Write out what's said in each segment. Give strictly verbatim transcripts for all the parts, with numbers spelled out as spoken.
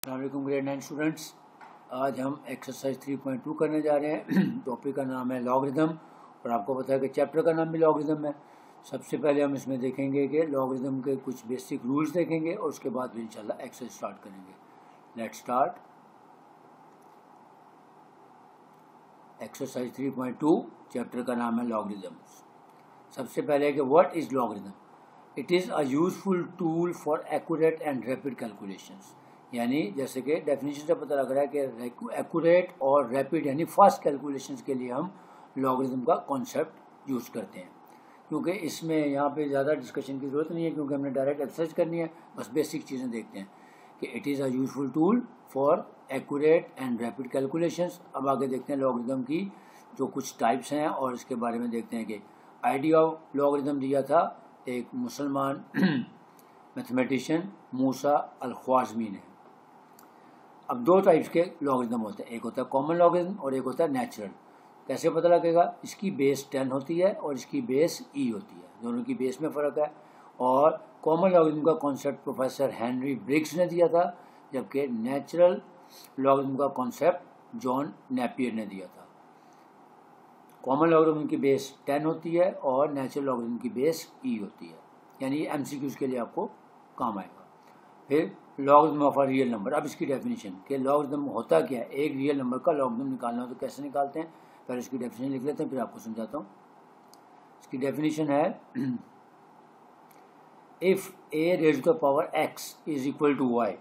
अस्सलामुअलैकुम grade nine students. आज हम एक्सरसाइज थ्री पॉइंट टू करने जा रहे हैं। टॉपिक का नाम है लॉगरिदम और आपको पता है कि चैप्टर का नाम भी लॉगरिदम है। सबसे पहले हम इसमें देखेंगे कि लॉगरिदम के कुछ बेसिक रूल्स देखेंगे और उसके बाद भी इंशाल्लाह एक्सरसाइज स्टार्ट करेंगे। Let's start exercise three point two. Chapter का नाम है लॉगरिदम। सबसे पहले कि what is logarithm. It is a useful tool for accurate and rapid calculations. यानी जैसे कि डेफिनेशन से पता लग रहा है कि एक्यूरेट और रैपिड यानी फास्ट कैलकुलेशंस के लिए हम लॉगरिदम का कॉन्सेप्ट यूज़ करते हैं। क्योंकि इसमें यहाँ पे ज़्यादा डिस्कशन की ज़रूरत नहीं है, क्योंकि हमने डायरेक्ट एक्सरसाइज करनी है। बस बेसिक चीज़ें देखते हैं कि it is a useful tool for accurate and rapid calculations. अब आगे देखते हैं लॉगरिदम की जो कुछ टाइप्स हैं और इसके बारे में देखते हैं कि आइडिया ऑफ लॉगरिदम दिया था एक मुसलमान मैथमेटिशियन मूसा अल-ख्वारिज़मी ने। अब दो टाइप्स के लॉगरिदम होते हैं, एक होता है कॉमन लॉगरिदम और एक होता है नेचुरल। कैसे पता लगेगा? इसकी बेस टेन होती है और इसकी बेस ई होती है, दोनों की बेस में फ़र्क है। और कॉमन लॉगरिदम का कॉन्सेप्ट प्रोफेसर हेनरी ब्रिग्स ने दिया था, जबकि नेचुरल लॉगरिदम का कॉन्सेप्ट जॉन नेपियर ने दिया था। कॉमन लॉगरिदम की बेस टेन होती है और नेचुरल लॉगरिदम की बेस ई होती है। यानी ये एमसीक्यूज़ के लिए आपको काम आएगा। फिर logarithm of a real number. अब इसकी डेफिनेशन कि लॉगरिदम होता क्या है। एक रियल नंबर का लॉगरिदम निकालना हो तो कैसे निकालते हैं, पहले इसकी डेफिनेशन लिख लेते हैं, फिर आपको समझाता हूँ। इसकी डेफिनेशन है if a raise to the power x is equal to y.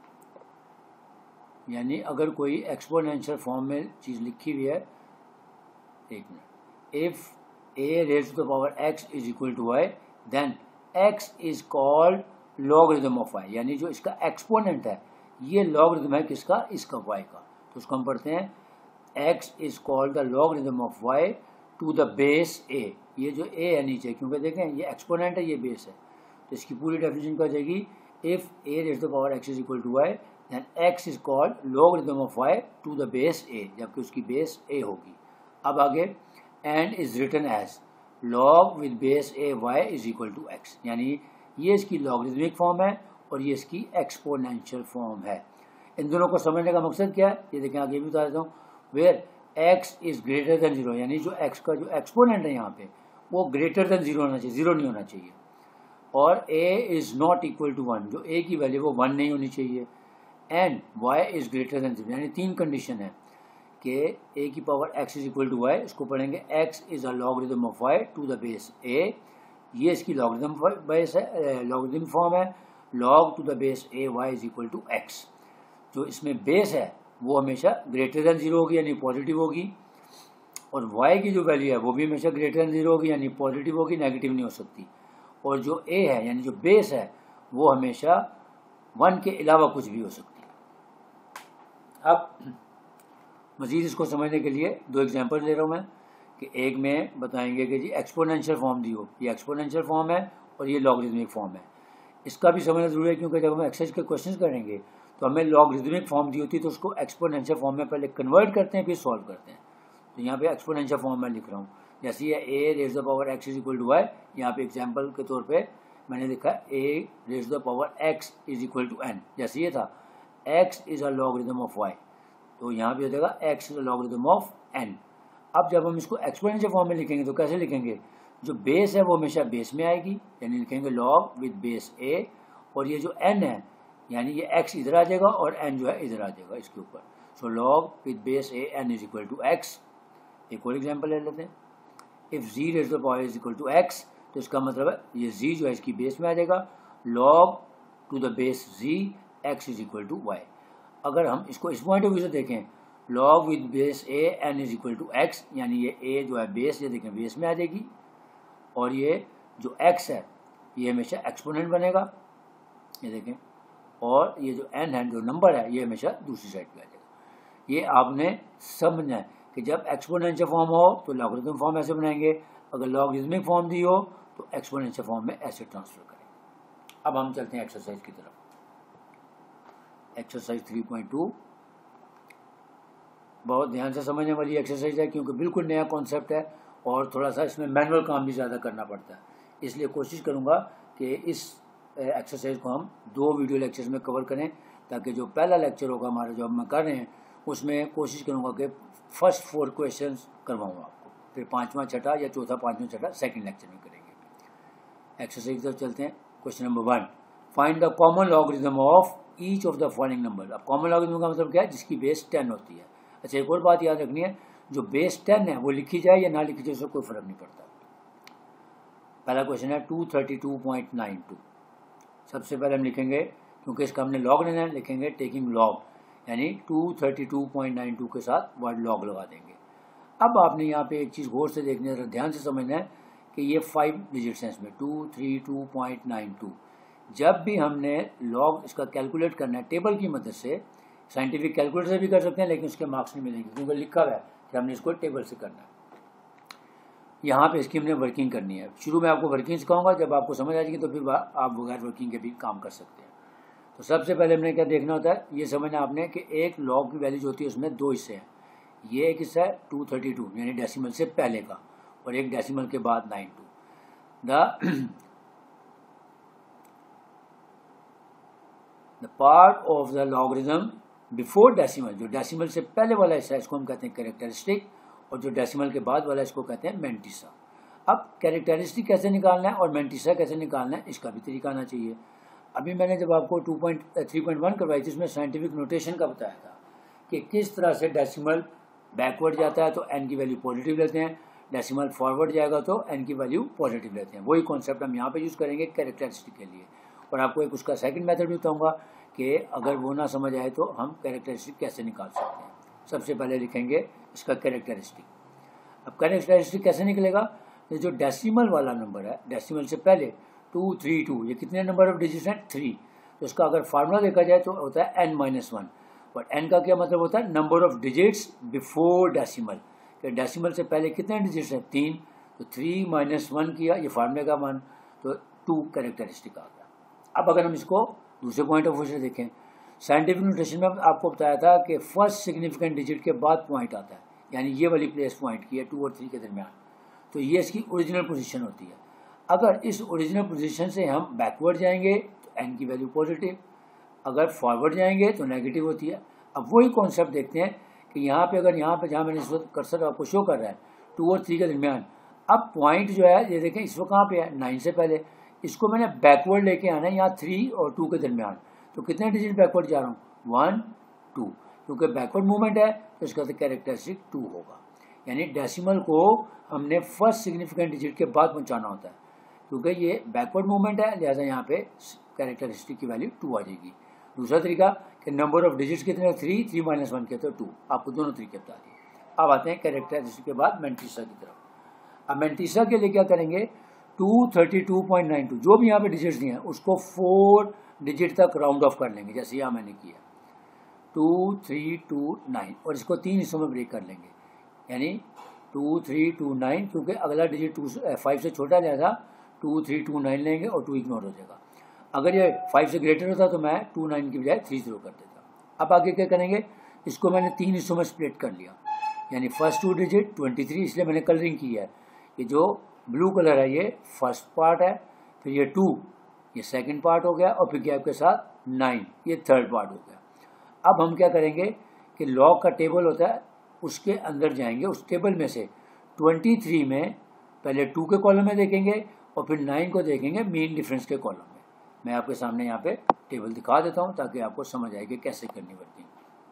यानी अगर कोई एक्सपोनेंशियल फॉर्म में चीज़ लिखी हुई है, एक minute, if a raise to the power x is equal to y then x is called logarithm of y. यानी जो इसका एक्सपोनेंट है ये लॉगरिदम है किसका? इसका वाई का। तो उसको हम पढ़ते हैं x is called the logarithm of y to the base a. ये जो ए है नीचे, क्योंकि देखें ये एक्सपोनेंट है, ये बेस है, तो इसकी पूरी डेफिनेशन क्या हो जाएगी? If a raise to the power x is equal to y then x is called logarithm of y to the base a, जबकि उसकी बेस ए होगी। अब आगे and is written as log with base a y is equal to x. यानी ये इसकी logarithmic form है और ये इसकी एक्सपोनेंशियल फॉर्म है। इन दोनों को समझने का मकसद क्या है ये देखें, आगे भी बता देता हूँ। Where x is greater than zero, यानी जो एक्स का जो एक्सपोनेंट है यहाँ पे वो ग्रेटर देन जीरो होना चाहिए, जीरो नहीं होना चाहिए। और a is not equal to one, जो ए की वैल्यू वो वन नहीं होनी चाहिए। And y is greater than zero, यानी तीन कंडीशन है कि ए की power x is equal to y. इसको पढ़ेंगे x is a logarithm of y to the base a. ये इसकी लॉगरिदम बेस है, लॉगरिदम फॉर्म है। Log to the base a y is equal to x. जो इसमें बेस है वो हमेशा ग्रेटर देन जीरो होगी, यानी पॉजिटिव होगी। और वाई की जो वैल्यू है वो भी हमेशा ग्रेटर देन जीरो होगी, यानी पॉजिटिव होगी, नेगेटिव नहीं हो सकती। और जो ए है यानी जो बेस है वो हमेशा वन के अलावा कुछ भी हो सकती है। अब मज़ीद इसको समझने के लिए दो एग्जाम्पल ले रहा हूँ मैं, कि एक में बताएंगे कि जी एक्सपोनेंशियल फॉर्म दी हो, ये एक्सपोनेंशियल फॉर्म है और ये लॉगरिदमिक फॉर्म है। इसका भी समझना जरूरी है, क्योंकि जब हम एक्सरसाइज के क्वेश्चन करेंगे तो हमें लॉगरिदमिक फॉर्म दी होती है तो उसको एक्सपोनेंशियल फॉर्म में पहले कन्वर्ट करते हैं, फिर सॉल्व करते हैं। तो यहाँ पे एक्सपोनेंशियल फॉर्म में लिख रहा हूँ, जैसे ये a raise the power x is equal to y. यहाँ पे एग्जाम्पल के तौर पर मैंने लिखा a raise the power x is equal to n. जैसे ये था x is a logarithm of y, तो यहाँ भी हो जाएगा x is a logarithm of n. अब जब हम इसको एक्सपोनेंशियल फॉर्म में लिखेंगे तो कैसे लिखेंगे? जो बेस है वो हमेशा बेस में आएगी, यानी लिखेंगे लॉग विद बेस ए। और ये जो एन है यानी ये एक्स इधर आ जाएगा और एन जो है इधर आ जाएगा इसके ऊपर। So log with base a n is equal to x. एक और एग्जाम्पल ले लेते हैं। If g raise to the power is equal to x, तो इसका मतलब है ये जी जो है इसकी बेस में आ जाएगा। Log to the base g x is equal to y. अगर हम इसको इस पॉइंट ऑफ व्यू से देखें, log with base a n is equal to x, यानी ये ए जो है बेस, ये देखें बेस में आ जाएगी। और ये जो एक्स है ये हमेशा एक्सपोनेंट बनेगा, ये देखें। और ये जो एन है जो नंबर है ये हमेशा दूसरी साइड पे आ जाएगा। ये आपने समझना है कि जब एक्सपोनेंशियल फॉर्म हो तो लॉगरिदम फॉर्म ऐसे बनाएंगे, अगर लॉगरिदमिक फॉर्म दी हो तो एक्सपोनेंशियल फॉर्म में ऐसे ट्रांसफर करें। अब हम चलते हैं एक्सरसाइज की तरफ। एक्सरसाइज थ्री पॉइंट टू बहुत ध्यान से समझने वाली एक्सरसाइज है, क्योंकि बिल्कुल नया कॉन्सेप्ट है और थोड़ा सा इसमें मैनुअल काम भी ज़्यादा करना पड़ता है। इसलिए कोशिश करूँगा कि इस एक्सरसाइज को हम दो वीडियो लेक्चर्स में कवर करें, ताकि जो पहला लेक्चर होगा हमारा जो हम कर रहे हैं उसमें कोशिश करूँगा कि फर्स्ट फोर क्वेश्चन करवाऊँ आपको, फिर पाँचवा छठा या चौथा पाँचवा छठा सेकंड लेक्चर में करेंगे। एक्सरसाइज की तरफ चलते हैं। Question number one, find the common logarithm of each of the following number. अब कॉमन लॉगरिथम का मतलब क्या है? जिसकी बेस टेन होती है। अच्छा, एक और बात याद रखनी है, जो बेस टेन है वो लिखी जाए या ना लिखी जाए उससे कोई फर्क नहीं पड़ता। पहला क्वेश्चन है two thirty two point nine two. सबसे पहले हम लिखेंगे, क्योंकि इसका हमने लॉग लेना है, लिखेंगे टेकिंग लॉग, यानी two thirty two point nine two के साथ वर्ड लॉग लगा देंगे। अब आपने यहाँ पे एक चीज़ गौर से देखनी है, ध्यान से समझना है कि ये फाइव डिजिट्स हैं इसमें, two three two point nine two. जब भी हमने लॉग इसका कैलकुलेट करना है टेबल की मदद से, साइंटिफिक कैलकुलेटर से भी कर सकते हैं लेकिन उसके मार्क्स नहीं मिलेंगे क्योंकि लिखा हुआ है कि हमने इसको टेबल से करना है। यहाँ पे इसकी हमने वर्किंग करनी है। शुरू में आपको वर्किंग सिखाऊंगा, जब आपको समझ आ जाएगी तो फिर आप बगैर वर्किंग के भी काम कर सकते हैं। तो सबसे पहले हमने क्या देखना होता है, ये समझना आपने कि एक लॉग की वैल्यू जो होती है उसमें दो हिस्से हैं। ये एक हिस्सा है टू थर्टी टू यानी डेसिमल से पहले का, और एक डेसिमल के बाद nine two. The the part of the logarithm before decimal, जो डेसिमल से पहले वाला हिस्सा है इसको हम कहते हैं कैरेक्टरिस्टिक, और जो डेसिमल के बाद वाला इसको कहते हैं मेंटिसा। अब कैरेक्टरिस्टिक कैसे निकालना है और मेंटिसा कैसे निकालना है इसका भी तरीका आना चाहिए। अभी मैंने जब आपको two point three point one करवाई थी उसमें साइंटिफिक नोटेशन का बताया था कि किस तरह से डेसिमल बैकवर्ड जाता है तो एन की वैल्यू पॉजिटिव लेते हैं, डेसिमल फॉरवर्ड जाएगा तो एन की वैल्यू पॉजिटिव लेते हैं। वही कॉन्सेप्ट हम यहाँ पे यूज़ करेंगे कैरेक्टरिस्टिक के लिए। और आपको एक उसका सेकंड मेथड भी बताऊंगा कि अगर वो ना समझ आए तो हम कैरेक्टरिस्टिक कैसे निकाल सकते हैं। सबसे पहले लिखेंगे इसका कैरेक्टरिस्टिक। अब कैरेक्टरिस्टिक कैसे निकलेगा, तो जो डेसिमल वाला नंबर है, डेसिमल से पहले टू थ्री टू, ये कितने नंबर ऑफ डिजिट्स हैं? थ्री। तो इसका अगर फार्मूला देखा जाए तो होता है एन माइनस वन। और एन का क्या मतलब होता है? Number of digits before decimal, कि डेसिमल से पहले कितने डिजिट्स हैं? तीन। तो थ्री माइनस वन किया, ये फार्मूले का मान, तो टू कैरेक्टरिस्टिक आ गया। अब अगर हम इसको दूसरे पॉइंट ऑफ व्यू से देखें, साइंटिफिक नोटेशन में आपको बताया था कि फर्स्ट सिग्निफिकेंट डिजिट के बाद पॉइंट आता है, यानी ये वाली प्लेस पॉइंट की है टू और थ्री के दरमियान, तो ये इसकी ओरिजिनल पोजीशन होती है। अगर इस ओरिजिनल पोजीशन से हम बैकवर्ड जाएंगे तो एन की वैल्यू पॉजिटिव, अगर फॉरवर्ड जाएंगे तो नेगेटिव होती है। अब वही कॉन्सेप्ट देखते हैं कि यहाँ पे अगर यहाँ पे जहाँ मैंने इस वक्त कर्सर आपको शो कर रहा है टू और थ्री के दरमियान, अब पॉइंट जो है ये देखें इस वक्त कहाँ पे है? नाइन से पहले। इसको मैंने बैकवर्ड लेके आना है यहाँ थ्री और टू के दरमियान, तो कितने डिजिट बैकवर्ड जा रहा हूँ? वन टू, क्योंकि बैकवर्ड मूवमेंट है तो इसका तो कैरेक्टरिस्टिक टू होगा। यानी डेसिमल को हमने फर्स्ट सिग्निफिकेंट डिजिट के बाद पहुँचाना होता है, क्योंकि ये बैकवर्ड मूवमेंट है, लिहाजा यहाँ पे कैरेक्टरिस्टिक की वैल्यू टू आ जाएगी। दूसरा तरीका कि नंबर ऑफ डिजिट्स कितने? थ्री, थ्री माइनस वन के तो टू। आपको दोनों तरीके बता दिए। अब आते हैं कैरेक्टरिस्टिक के बाद मेंटिसा की तरफ। अब मेंटिसा के लिए क्या करेंगे? Two thirty two point nine two, जो भी यहाँ पे डिजिट्स दिए हैं उसको फोर डिजिट तक राउंड ऑफ कर लेंगे, जैसे यहाँ मैंने किया टू थ्री टू नाइन, और इसको तीन हिस्सों में ब्रेक कर लेंगे, यानी टू थ्री टू नाइन, क्योंकि अगला डिजिट टू फाइव से छोटा जाएगा, टू थ्री टू नाइन लेंगे और टू इग्नोर हो जाएगा। अगर ये फाइव से ग्रेटर होता तो मैं टू नाइन की बजाय थ्री जीरो कर देता। अब आगे क्या करेंगे? इसको मैंने तीन हिस्सों में स्प्लिट कर लिया, यानी first two digit twenty three, इसलिए मैंने कलरिंग की है। ये जो ब्लू कलर है ये फर्स्ट पार्ट है, फिर ये टू ये सेकंड पार्ट हो गया, और फिर गैप के साथ नाइन ये थर्ड पार्ट हो गया। अब हम क्या करेंगे कि लॉग का टेबल होता है उसके अंदर जाएंगे, उस टेबल में से ट्वेंटी थ्री में पहले टू के कॉलम में देखेंगे और फिर नाइन को देखेंगे मीन डिफरेंस के कॉलम में। मैं आपके सामने यहाँ पे टेबल दिखा देता हूँ ताकि आपको समझ आए कि कैसे करनी वर्किंग।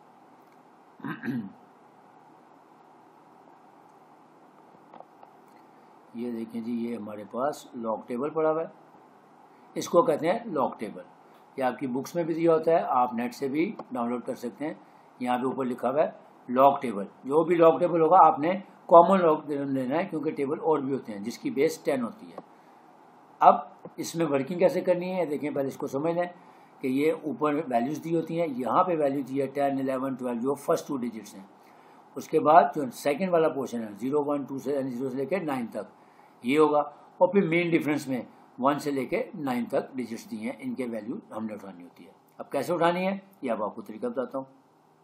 ये देखें जी, ये हमारे पास लॉग टेबल पड़ा हुआ है, इसको कहते हैं लॉग टेबल। ये आपकी बुक्स में भी दिया होता है, आप नेट से भी डाउनलोड कर सकते हैं। यहाँ पे ऊपर लिखा हुआ है लॉग टेबल। जो भी लॉग टेबल होगा आपने कॉमन लॉग लेना है, क्योंकि टेबल और भी होते हैं जिसकी बेस टेन होती है। अब इसमें वर्किंग कैसे करनी है देखें, पहले इसको समझ लें कि ये ऊपर वैल्यूज दी होती हैं, यहाँ पे वैल्यू दी है टेन इलेवन ट्वेल्व, जो फर्स्ट टू डिजिट्स हैं। उसके बाद जो सेकंड वाला पोर्शन है जीरो वन टू से जीरो से लेकर नाइन तक ये होगा, और फिर मेन डिफरेंस में वन से लेकर नाइन तक डिजिट्स दी हैं, इनके वैल्यू हमने उठानी होती है। अब कैसे उठानी है ये अब आपको तरीका बताता हूँ।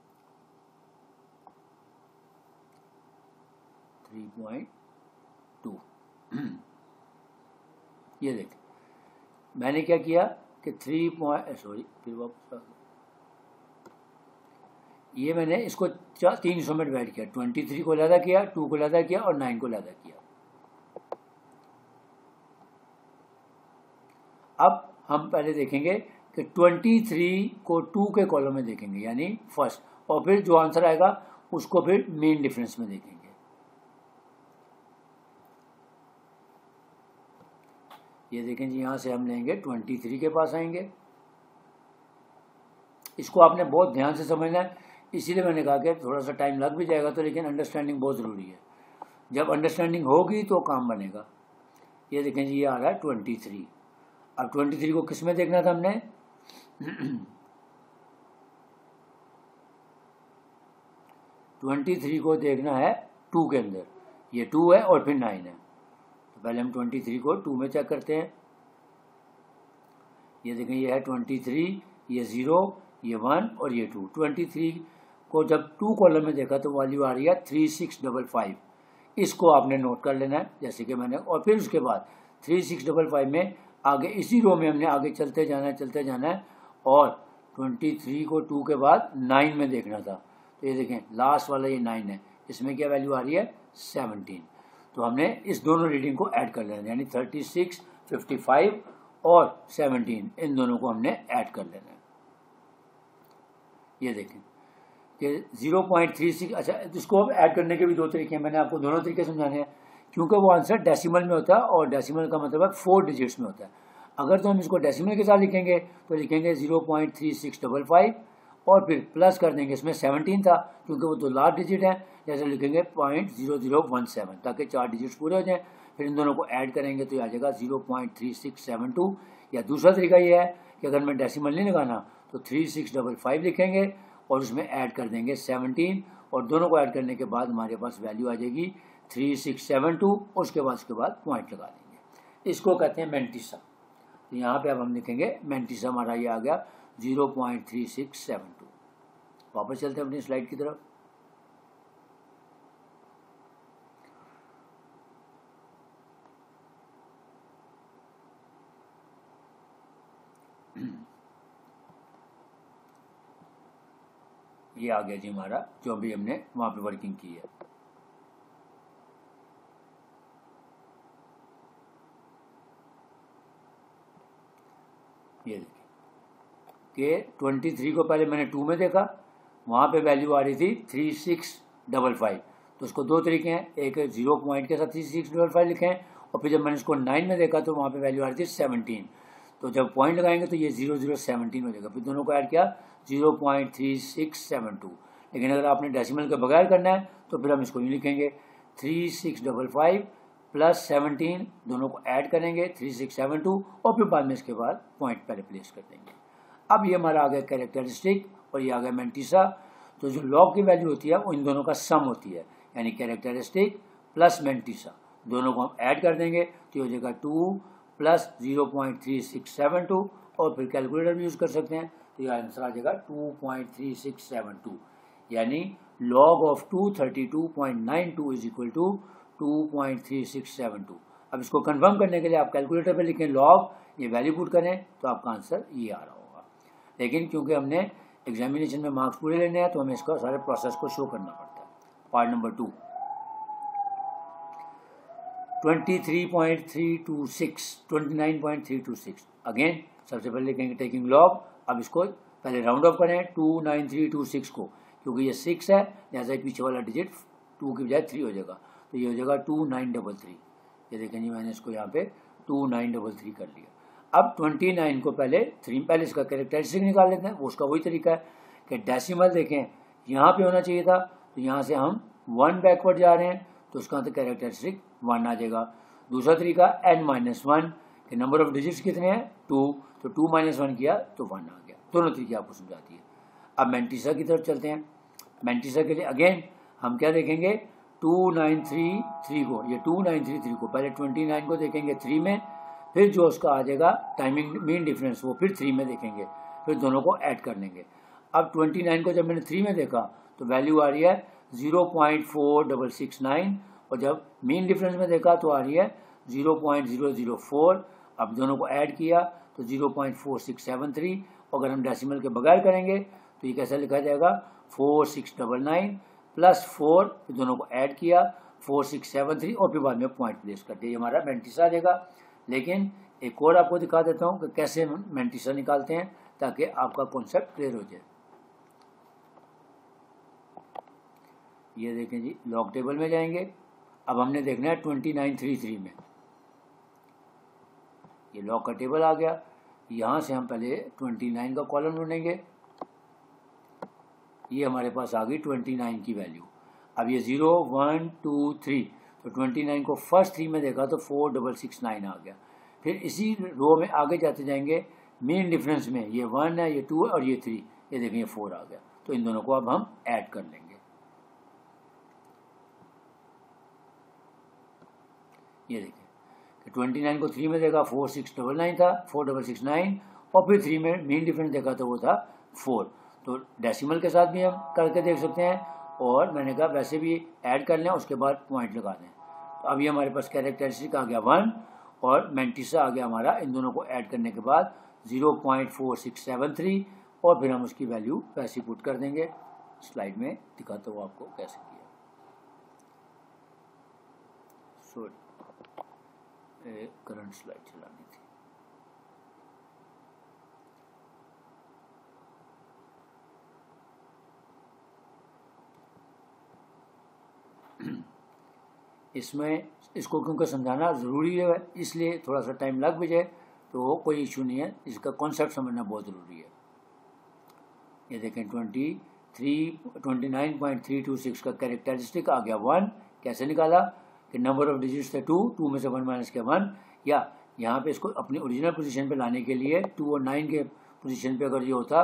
थ्री पॉइंट टू ये देख मैंने क्या किया कि थ्री पॉइंट सॉरी फिर वापस ये मैंने इसको तीन हिस्सों में डिवाइड किया, ट्वेंटी थ्री को अलहदा किया, टू को अलहदा किया और नाइन को अलहदा किया। अब हम पहले देखेंगे कि ट्वेंटी थ्री को टू के कॉलम में देखेंगे यानी फर्स्ट, और फिर जो आंसर आएगा उसको फिर मेन डिफरेंस में देखेंगे। ये देखें जी, यहां से हम लेंगे ट्वेंटी थ्री के पास आएंगे। इसको आपने बहुत ध्यान से समझना है, इसीलिए मैंने कहा कि थोड़ा सा टाइम लग भी जाएगा तो, लेकिन अंडरस्टैंडिंग बहुत ज़रूरी है। जब अंडरस्टैंडिंग होगी तो काम बनेगा। ये देखें जी, ये आ रहा है ट्वेंटी थ्री। अब ट्वेंटी थ्री को किस में देखना था हमने? ट्वेंटी थ्री को देखना है टू के अंदर। ये टू है और फिर नाइन है, तो पहले हम ट्वेंटी थ्री को टू में चेक करते हैं। ये देखें, ये है ट्वेंटी थ्री, ये ज़ीरो, ये वन और ये टू। ट्वेंटी थ्री को जब टू कॉलम में देखा तो वैल्यू आ रही है थ्री सिक्स डबल फाइव। इसको आपने नोट कर लेना है जैसे कि मैंने, और फिर उसके बाद थ्री सिक्स डबल फाइव में आगे इसी रो में हमने आगे चलते जाना है चलते जाना है और ट्वेंटी थ्री को टू के बाद नाइन में देखना था। तो ये देखें, लास्ट वाला ये नाइन है, इसमें क्या वैल्यू आ रही है? सेवनटीन। तो हमने इस दोनों रीडिंग को ऐड कर लेना है, यानी थर्टी सिक्स, फिफ्टी फाइव और सेवनटीन, इन दोनों को हमने ऐड कर लेना है। ये देखें कि ज़ीरो पॉइंट थ्री सिक्स, अच्छा इसको अब ऐड करने के भी दो तरीके हैं, मैंने आपको दोनों तरीके समझाने हैं क्योंकि वो आंसर डेसिमल में होता है और डेसिमल का मतलब है फोर डिजिट्स में होता है। अगर तो हम इसको डेसिमल के साथ लिखेंगे तो लिखेंगे zero point three six double five और फिर प्लस कर देंगे, इसमें सेवनटीन था क्योंकि वो तो लास्ट डिजिट है, जैसे लिखेंगे point zero zero one seven, ताकि चार डिजिट्स पूरे हो जाएं। फिर इन दोनों को ऐड करेंगे तो आ जाएगा zero point three six seven two. या दूसरा तरीका ये है कि अगर मैं डेसिमल नहीं लगाना तो थ्री सिक्स डबल फाइव लिखेंगे और उसमें ऐड कर देंगे सेवनटीन, और दोनों को ऐड करने के बाद हमारे पास वैल्यू आ जाएगी थ्री सिक्स सेवन टू, और उसके बाद उसके बाद पॉइंट लगा देंगे। इसको कहते हैं मेंटिसा। तो यहाँ पे अब हम लिखेंगे मेंटिसा, हमारा ये आ गया zero point three six seven two. वापस चलते हैं अपनी स्लाइड की तरफ। ये आ गया जी हमारा जो भी हमने वहां पे वर्किंग की है। ये देखिए कि ट्वेंटी थ्री को पहले मैंने टू में देखा, वहां पे वैल्यू आ रही थी थ्री सिक्स डबल फाइव। तो उसको दो तरीके हैं, एक जीरो पॉइंट के साथ थ्री सिक्स डबल फाइव लिखे हैं, और फिर जब मैंने इसको नाइन में देखा तो वहां पे वैल्यू आ रही थी सेवनटीन। तो जब पॉइंट लगाएंगे तो ये जीरो जीरो सेवनटीन हो जाएगा। फिर दोनों को ऐड किया zero point three six seven two. लेकिन अगर आपने डेसिमल के बगैर करना है तो फिर हम इसको यूँ लिखेंगे three six double five plus seventeen, दोनों को ऐड करेंगे थ्री सिक्स सेवन टू, और फिर बाद में इसके बाद पॉइंट पहले प्लेस कर देंगे। अब ये हमारा आ गया कैरेक्टरिस्टिक और ये आ गया मेंटिसा। तो जो लॉग की वैल्यू होती है वो इन दोनों का सम होती है, यानी कैरेक्टरिस्टिक प्लस मेंटिसा, दोनों को हम ऐड कर देंगे तो हो जाएगा two plus zero point three six seven two, और फिर कैलकुलेटर भी यूज़ कर सकते हैं तो ये आंसर आ जाएगा two point three six seven two, यानी log of two thirty two point nine two is equal to two point three six seven two. अब इसको कंफर्म करने के लिए आप कैलकुलेटर पे लिखें लॉग, ये वैल्यू पुट करें तो आपका आंसर ये आ रहा होगा। लेकिन क्योंकि हमने एग्जामिनेशन में मार्क्स पूरे लेने हैं तो हमें इसका सारे प्रोसेस को शो करना पड़ता है। Part number two, twenty three point three two six, twenty nine point three two six. Again सबसे पहले लिखेंगे टेकिंग लॉग। अब इसको पहले राउंड ऑफ करें two nine three two six को, क्योंकि ये सिक्स है जैसा पीछे वाला डिजिट टू की बजाय थ्री हो जाएगा, तो ये हो जाएगा टू नाइन डबल थ्री। ये देखें जी, मैंने इसको यहाँ पे टू नाइन डबल थ्री कर लिया। अब ट्वेंटी नाइन को पहले थ्री, पहले इसका कैरेक्टरिस्टिक निकाल लेते हैं। वो उसका वही तरीका है कि डेसिमल देखें यहाँ पे होना चाहिए था, तो यहाँ से हम वन बैकवर्ड जा रहे हैं तो उसका तो कैरेक्टरिस्टिक वन आ जाएगा। दूसरा तरीका एन माइनस वन, कि नंबर ऑफ डिजिट्स कितने हैं? टू, तो टू माइनस वन किया तो वन आ गया। दोनों तरीके आपको समझाती है। अब मेंटिसा की तरफ चलते हैं। मेंटिसा के लिए अगेन हम क्या देखेंगे, टू नाइन थ्री थ्री को, ये टू नाइन थ्री थ्री को पहले ट्वेंटी नाइन को देखेंगे थ्री में, फिर जो उसका आ जाएगा टाइमिंग मीन डिफरेंस वो फिर थ्री में देखेंगे, फिर दोनों को ऐड कर लेंगे। अब ट्वेंटी नाइन को जब मैंने थ्री में देखा तो वैल्यू आ रही है zero point four double six nine, और जब मीन डिफरेंस में देखा तो आ रही है zero point zero zero four. अब दोनों को ऐड किया तो zero point four six seven three. अगर हम डेसिमल के बगैर करेंगे तो ये कैसा लिखा जाएगा, four six double nine plus four, दोनों को ऐड किया, फोर सिक्स सेवन थ्री और फिर बाद में पॉइंट प्लेस कर दिया, ये हमारा मैंटिसा आ जाएगा। लेकिन एक और आपको दिखा देता हूँ कि कैसे मैंटिसा निकालते हैं ताकि आपका कॉन्सेप्ट क्लियर हो जाए। ये देखें जी, लॉग टेबल में जाएंगे। अब हमने देखना है ट्वेंटी नाइन थ्री थ्री में, ये लॉग का टेबल आ गया। यहाँ से हम पहले ट्वेंटी नाइन का कॉलम ढूंढेंगे, ये हमारे पास आ गई ट्वेंटी नाइन की वैल्यू। अब ये जीरो वन टू थ्री, तो ट्वेंटी नाइन को फर्स्ट थ्री में देखा तो फोर डबल सिक्स नाइन आ गया। फिर इसी रो में आगे जाते जाएंगे, मेन डिफरेंस में ये वन है, ये टू है और ये थ्री, ये देखें ये फोर आ गया। तो इन दोनों को अब हम ऐड कर लेंगे। ये देखें कि ट्वेंटी नाइन को थ्री में देखा फोर सिक्स डबल नाइन था, फोर डबल सिक्स नाइन, और फिर थ्री में मेन डिफरेंस देखा तो वो था फोर। तो डेसिमल के साथ भी हम करके देख सकते हैं, और मैंने कहा वैसे भी ऐड कर लें, उसके बाद पॉइंट लगा दें। तो अभी हमारे पास कैरेक्टरिस्टिक आ गया वन और मैंटिसा आ गया हमारा। इन दोनों को ऐड करने के बाद zero point four six seven three, और फिर हम उसकी वैल्यू वैसे पुट कर देंगे। स्लाइड में दिखाता हूँ आपको कैसे किया। सॉरी, करंट स्लाइड चलानी थी। इसमें इसको क्योंकि समझाना ज़रूरी है, इसलिए थोड़ा सा टाइम लग भी जाए तो कोई इशू नहीं है, इसका कॉन्सेप्ट समझना बहुत ज़रूरी है। ये देखें twenty three twenty nine point three two six का कैरेक्टरिस्टिक आ गया वन। कैसे निकाला कि नंबर ऑफ डिजिट्स थे टू, टू में से वन माइनस के वन, या यहाँ पे इसको अपनी ओरिजिनल पोजीशन पे लाने के लिए टू और नाइन के पोजीशन पे अगर ये होता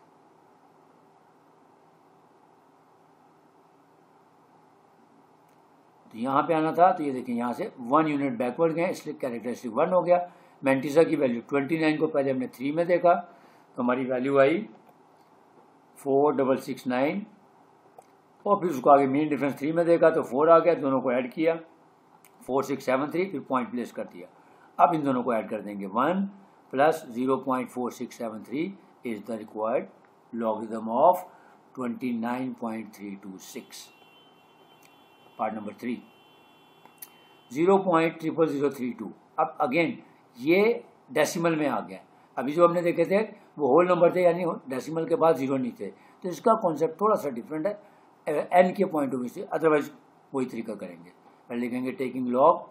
तो यहाँ पे आना था, तो ये देखें यहाँ से वन यूनिट बैकवर्ड गए, इसलिए कैरेक्टरिस्टिक वन हो गया। मैंटिसा की वैल्यू ट्वेंटी नाइन को पहले हमने थ्री में देखा तो हमारी वैल्यू आई फोर डबल सिक्स नाइन, और फिर उसको आगे मेन डिफरेंस थ्री में देखा तो फोर आ गया, दोनों को ऐड किया फोर सिक्स सेवन थ्री, फिर पॉइंट प्लेस कर दिया। अब इन दोनों को ऐड कर देंगे, one plus zero point four six seven three is the required logarithm of twenty nine point three two six. Part number three, zero point triple zero three two. अब again ये डेसिमल में आ गया। अभी जो हमने देखे थे वो होल नंबर थे, यानी डेसिमल के बाद जीरो नहीं थे, तो इसका कॉन्सेप्ट थोड़ा सा डिफरेंट है एन के पॉइंट ऑफ व्यू से, अदरवाइज वही तरीका करेंगे। पहले लिखेंगे टेकिंग लॉग।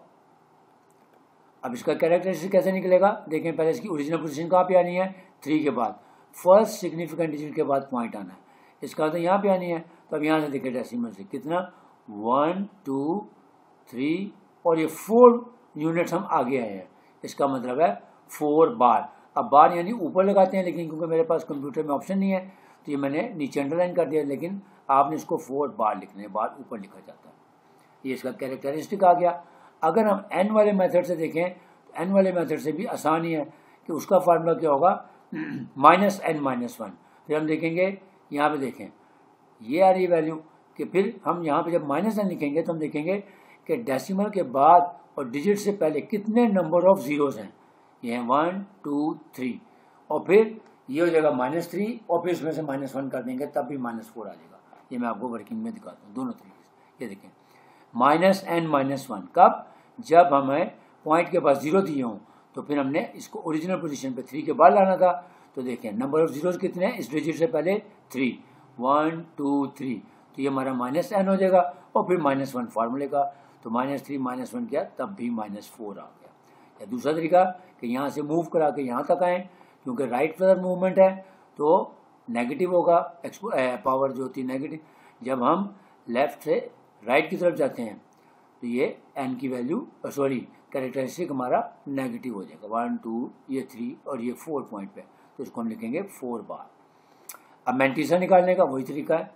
अब इसका कैरेक्टरिस्टिक कैसे निकलेगा, देखें पहले इसकी ओरिजिनल पोजीशन कहाँ पे आनी है, थ्री के बाद फर्स्ट सिग्निफिकेंट डिजिट के बाद पॉइंट आना है, इसका तो यहाँ पे आनी है। तो अब यहाँ से देखें डेसिमल से कितना, वन टू थ्री, और ये फोर यूनिट्स हम आगे आए हैं, इसका मतलब है फोर बार। अब बार यानी ऊपर लगाते हैं, लेकिन क्योंकि मेरे पास कंप्यूटर में ऑप्शन नहीं है तो ये मैंने नीचे अंडरलाइन कर दिया, लेकिन आपने इसको फोर बार लिखना है, बार ऊपर लिखा जाता है। ये इसका कैरेक्टरिस्टिक आ गया। अगर हम एन वाले मेथड से देखें तो एन वाले मेथड से भी आसान ही है कि उसका फार्मूला क्या होगा, माइनस एन माइनस वन। फिर हम देखेंगे यहाँ पे देखें ये आ रही वैल्यू कि फिर हम यहाँ पे जब माइनस एन लिखेंगे तो हम देखेंगे कि डेसिमल के बाद और डिजिट से पहले कितने नंबर ऑफ जीरोस हैं, ये हैं वन टू थ्री, और फिर ये हो जाएगा माइनस थ्री, और फिर इसमें से माइनस वन कर देंगे तब भी माइनस फोर आ जाएगा। ये मैं आपको वर्किंग में दिखाता हूँ दोनों तरीके से। ये देखें माइनस एन माइनस वन कब, जब हमें पॉइंट के पास जीरो दिए हों, तो फिर हमने इसको ओरिजिनल पोजीशन पे थ्री के बाद लाना था। तो देखें नंबर ऑफ जीरोस कितने हैं, इस डिजिट से पहले थ्री, वन टू थ्री, तो ये हमारा माइनस एन हो जाएगा, और फिर माइनस वन फार्मूले का, तो माइनस थ्री माइनस वन किया तब भी माइनस फोर आ गया। या दूसरा तरीका कि यहाँ से मूव करा के यहाँ तक आए, क्योंकि राइट फर्दर मूवमेंट है तो नेगेटिव होगा, पावर जो होती है नेगेटिव। जब हम लेफ्ट से राइट की तरफ जाते हैं तो ये एन की वैल्यू सॉरी कैरेक्टरिस्टिक हमारा नेगेटिव हो जाएगा, वन टू ये थ्री और ये फोर पॉइंट पे, तो इसको हम लिखेंगे फोर बार। अब मैंटिसा निकालने का वही तरीका है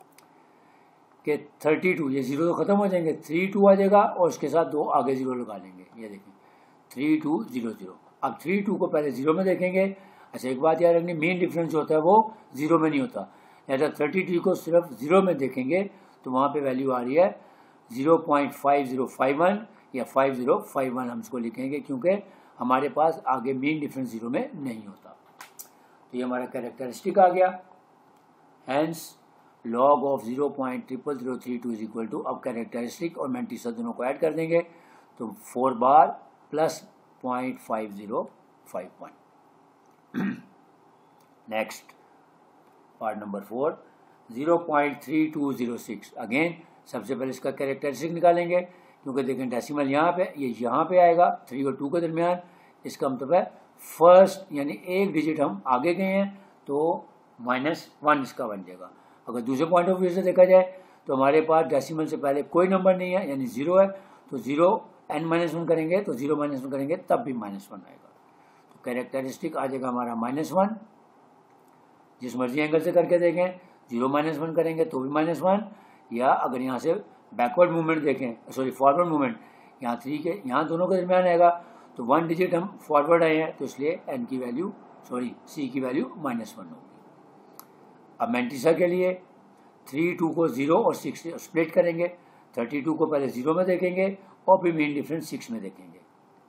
कि थर्टी टू, ये जीरो तो खत्म हो जाएंगे, थ्री टू आ जाएगा और इसके साथ दो आगे जीरो लगा लेंगे। ये देखें थ्री टू जीरो जीरो। अब थ्री टू को पहले जीरो में देखेंगे। अच्छा एक बात याद रखनी, मेन डिफरेंस जो होता है वो जीरो में नहीं होता। अगर थर्टी टू को सिर्फ जीरो में देखेंगे तो वहाँ पे वैल्यू आ रही है zero point five zero five one या फाइव जीरो फाइव वन, हम इसको लिखेंगे क्योंकि हमारे पास आगे मेन डिफरेंस जीरो में नहीं होता। तो ये हमारा कैरेक्टरिस्टिक आ गया। Hence log of zero point triple zero three two is equal to, अब कैरेक्टरिस्टिक और मैंटिसा दोनों को ऐड कर देंगे तो four bar plus point five zero five one. Next part number four, zero point three two zero six. Again सबसे पहले इसका कैरेक्टरिस्टिक निकालेंगे क्योंकि देखें डेसिमल यहाँ पे, ये यहाँ पे आएगा थ्री और टू के दरमियान। इसका मतलब है फर्स्ट यानी एक डिजिट हम आगे गए हैं तो माइनस वन इसका बन जाएगा। अगर दूसरे पॉइंट ऑफ व्यू से देखा जाए तो हमारे पास डेसिमल से पहले कोई नंबर नहीं है यानी ज़ीरो है, तो ज़ीरो एन माइनस वन करेंगे तो ज़ीरो माइनस वन करेंगे तब भी माइनस वन आएगा। तो कैरेक्टरिस्टिक आ जाएगा हमारा माइनस वन। जिस मर्जी एंगल से करके देखें, जीरो माइनस वन करेंगे तो भी माइनस वन, या अगर यहाँ से बैकवर्ड मूवमेंट देखें, सॉरी फॉरवर्ड मूवमेंट, यहाँ थ्री के यहाँ दोनों के दरमियान आएगा तो वन डिजिट हम फॉरवर्ड आए हैं तो इसलिए एन की वैल्यू सॉरी सी की वैल्यू माइनस वन होगी। अब मैंटिसा के लिए थ्री टू को जीरो और सिक्स स्प्लिट करेंगे, थर्टी टू को पहले जीरो में देखेंगे और फिर मीन डिफरेंस सिक्स में देखेंगे।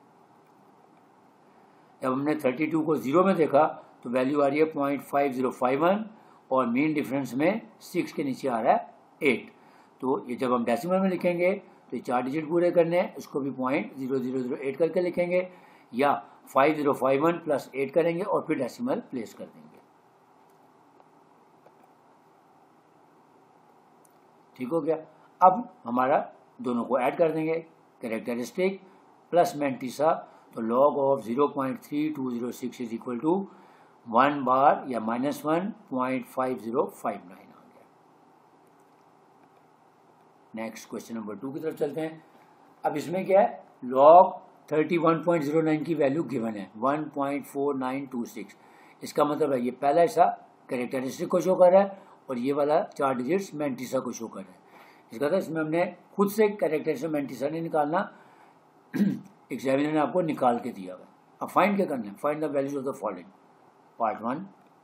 जब हमने थर्टी टू को जीरो में देखा तो वैल्यू आ रही है point five zero five one और मीन डिफरेंस में सिक्स के नीचे आ रहा है एट। तो ये जब हम डेसिमल में लिखेंगे तो ये चार डिजिट पूरे करने हैं, इसको भी point zero zero zero eight करके लिखेंगे या five zero five one plus eight करेंगे और फिर डेसिमल प्लेस कर देंगे। ठीक हो गया। अब हमारा दोनों को ऐड कर देंगे, कैरेक्टरिस्टिक प्लस मैंटिसा, तो log of zero point three two zero six is equal to one bar या minus one point five zero five nine आ गया। नेक्स्ट क्वेश्चन नंबर टू की तरफ चलते हैं। अब इसमें क्या है, log thirty one point zero nine की वैल्यू गिवन है one point four nine two six. इसका मतलब है ये पहला हिस्सा कैरेक्टरिस्टिक को शो कर रहा है और ये वाला चार डिजिट्स मैंटिसा को शो कर रहा है। इसका था इसमें हमने खुद से कैरेक्टरिस्टिक मैंटिसा नहीं निकालना, एग्जामिनर ने आपको निकाल के दिया हुआ। अब फाइंड क्या करना है, find the values of the following. Part one,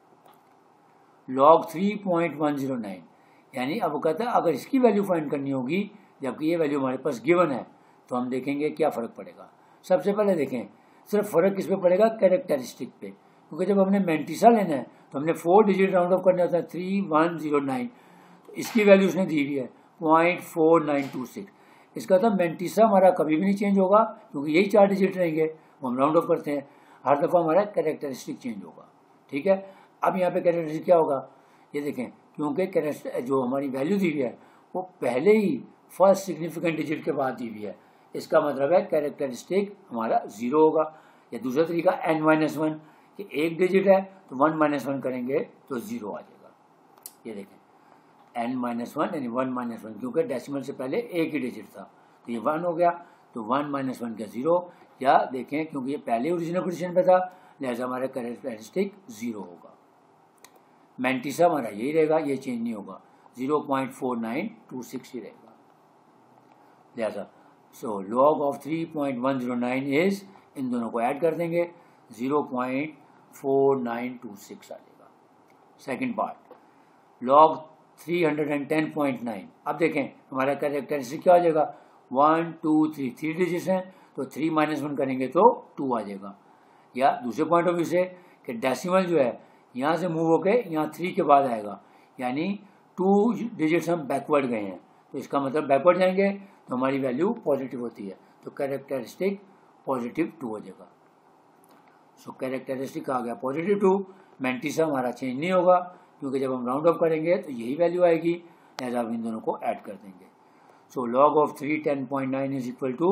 log three point one zero nine, यानी अब वो कहता है अगर इसकी वैल्यू फाइंड करनी होगी जबकि ये वैल्यू हमारे पास गिवन है तो हम देखेंगे क्या फ़र्क पड़ेगा। सबसे पहले देखें सिर्फ फ़र्क किस पे पड़ेगा, कैरेक्टरिस्टिक पे, क्योंकि जब हमने मैंटिसा लेना है तो हमने फोर डिजिट राउंड ऑफ करना होता है थ्री वन जीरो नाइन, तो इसकी वैल्यू उसने दी हुई है point four nine two six. इसका तो मैंटिसा हमारा कभी भी नहीं चेंज होगा क्योंकि यही चार डिजिट रहेंगे, वो हम राउंड ऑफ करते हैं, हर दफ़ा हमारा कैरेक्टरिस्टिक चेंज होगा। ठीक है। अब यहाँ पे कैरेक्टरिस्टिक क्या होगा, ये देखें, क्योंकि जो हमारी वैल्यू दी हुई है वो पहले ही फर्स्ट सिग्निफिकेंट डिजिट के बाद दी हुई है, इसका मतलब है कैरेक्टरिस्टिक हमारा जीरो होगा। या दूसरा तरीका एन माइनस वन, कि एक डिजिट है तो वन माइनस वन करेंगे तो जीरो आ जाएगा। ये देखें एन माइनस वन यानी वन माइनस वन, क्योंकि डेसिमल से पहले एक ही डिजिट था तो ये वन हो गया, तो वन माइनस वन का जीरो। या देखें क्योंकि ये पहले ओरिजिनल पोजीशन पे था लिहाजा हमारा कैरेक्टरिस्टिक जीरो होगा। मैंटिसा हमारा यही रहेगा, ये चेंज नहीं होगा, zero point four nine two six ही रहेगा। लिहाजा so log of three point one zero nine is, इन दोनों को ऐड कर देंगे, zero point four nine two six आ जाएगा। Second part, log three hundred ten point nine. अब देखें हमारा कैरेक्टरिस्टिक क्या हो जाएगा, one two three, three digits हैं तो थ्री माइनस वन करेंगे तो टू आ जाएगा। या दूसरे पॉइंट ऑफ व्यू से कि डेसिमल जो है यहाँ से मूव होके यहाँ थ्री के बाद आएगा, यानी टू डिजिट्स हम बैकवर्ड गए हैं, तो इसका मतलब बैकवर्ड जाएंगे तो हमारी वैल्यू पॉजिटिव होती है, तो कैरेक्टरिस्टिक पॉजिटिव टू हो जाएगा। सो कैरेक्टरिस्टिक आ गया पॉजिटिव टू। मैंटिसा हमारा चेंज नहीं होगा क्योंकि जब हम राउंड ऑफ करेंगे तो यही वैल्यू आएगी, लिहाजा हम इन दोनों को ऐड कर देंगे। So log of three ten point nine is equal to